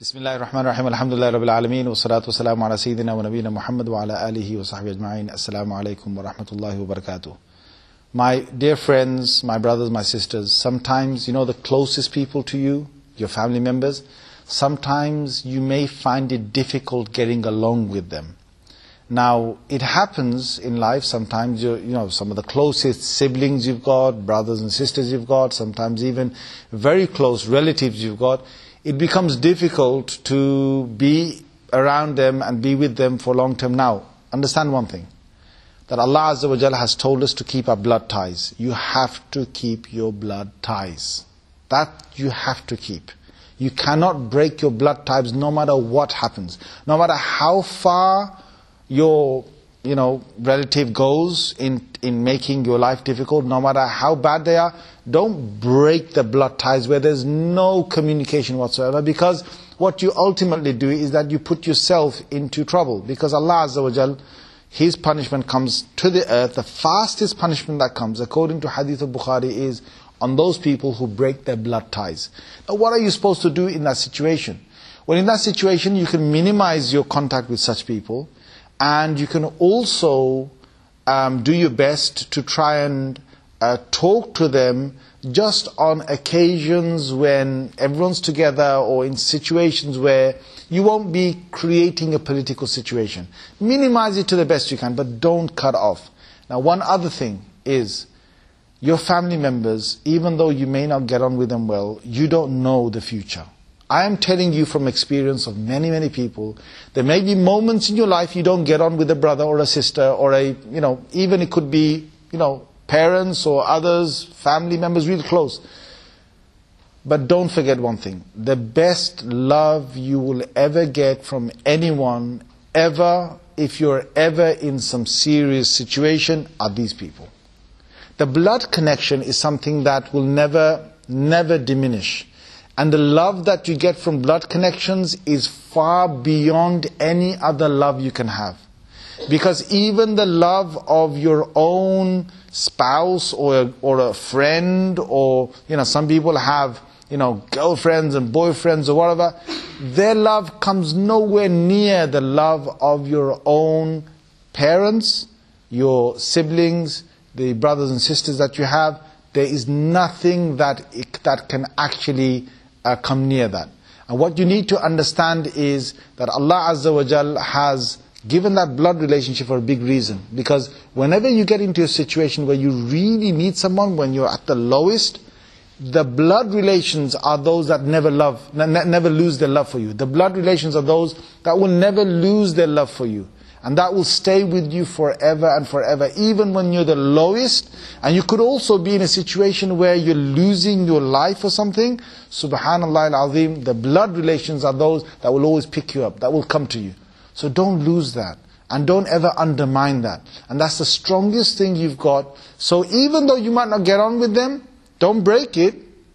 Bismillahir Rahmanir Rahim. Alhamdulillah Rabbil Alameen. Wassalatu wassalamu ala Sayyidina wa Nabiyyina Muhammad wa ala alihi wa sahbihi ajma'in. Assalamu alaikum wa rahmatullahi wa barakatuh. My dear friends, my brothers, my sisters, sometimes, the closest people to you, your family members, sometimes you may find it difficult getting along with them. Now, it happens in life, sometimes some of the closest siblings you've got, brothers and sisters you've got, sometimes even very close relatives you've got, it becomes difficult to be around them and be with them for long term. Now, understand one thing, that Allah Azza wa Jalla has told us to keep our blood ties. You have to keep your blood ties. That you have to keep. You cannot break your blood ties no matter what happens. No matter how far your relative goes in making your life difficult, no matter how bad they are, don't break the blood ties where there's no communication whatsoever, because what you ultimately do is that you put yourself into trouble. Because Allah Azza wa Jal, His punishment comes to the earth. The fastest punishment that comes, according to Hadith of Bukhari, is on those people who break their blood ties. Now, what are you supposed to do in that situation? Well, in that situation, you can minimize your contact with such people, and you can also do your best to try and talk to them just on occasions when everyone's together, or in situations where you won't be creating a political situation. Minimize it to the best you can, but don't cut off. Now, one other thing is, your family members, even though you may not get on with them well, you don't know the future. I am telling you from experience of many, many people, there may be moments in your life you don't get on with a brother or a sister, or even it could be, parents or others, family members really close. But don't forget one thing, the best love you will ever get from anyone, ever, if you're ever in some serious situation, are these people. The blood connection is something that will never diminish. And the love that you get from blood connections is far beyond any other love you can have. Because even the love of your own spouse or a friend, or some people have girlfriends and boyfriends or whatever, their love comes nowhere near the love of your own parents, your siblings, the brothers and sisters that you have. There is nothing that can actually come near that. And what you need to understand is that Allah Azza wa Jal has given that blood relationship for a big reason. Because whenever you get into a situation where you really need someone, when you're at the lowest, the blood relations are those that never lose their love for you. The blood relations are those that will never lose their love for you. And that will stay with you forever and forever, even when you're the lowest. And you could also be in a situation where you're losing your life or something. Subhanallah al-Azim, the blood relations are those that will always pick you up, that will come to you. So don't lose that. And don't ever undermine that. And that's the strongest thing you've got. So even though you might not get on with them, don't break it.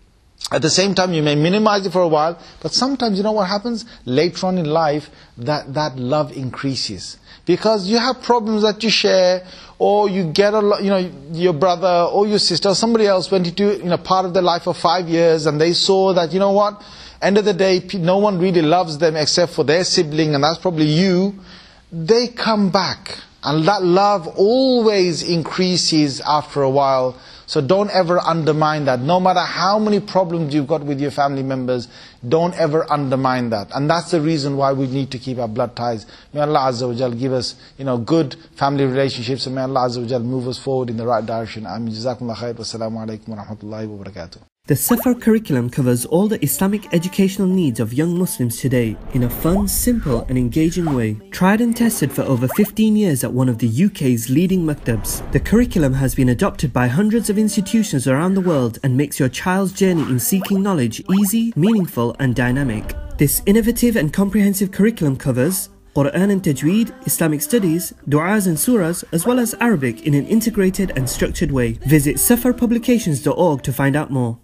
At the same time, you may minimize it for a while. But sometimes, what happens? Later on in life, that love increases. Because you have problems that you share, or you get your brother or your sister or somebody else went into part of their life for 5 years, and they saw that, end of the day, no one really loves them except for their sibling, and that's probably you. They come back, and that love always increases after a while. So don't ever undermine that. No matter how many problems you've got with your family members, don't ever undermine that. And that's the reason why we need to keep our blood ties. May Allah Azza wa Jal give us, good family relationships, and may Allah Azza wa Jal move us forward in the right direction. Ameen. Jazakumullah khair. Wassalamu alaikum wa rahmatullahi wa barakatuh. The Safar curriculum covers all the Islamic educational needs of young Muslims today in a fun, simple and engaging way. Tried and tested for over 15 years at one of the UK's leading maktabs. The curriculum has been adopted by hundreds of institutions around the world and makes your child's journey in seeking knowledge easy, meaningful and dynamic. This innovative and comprehensive curriculum covers Quran and Tajweed, Islamic studies, du'as and surahs, as well as Arabic in an integrated and structured way. Visit safarpublications.org to find out more.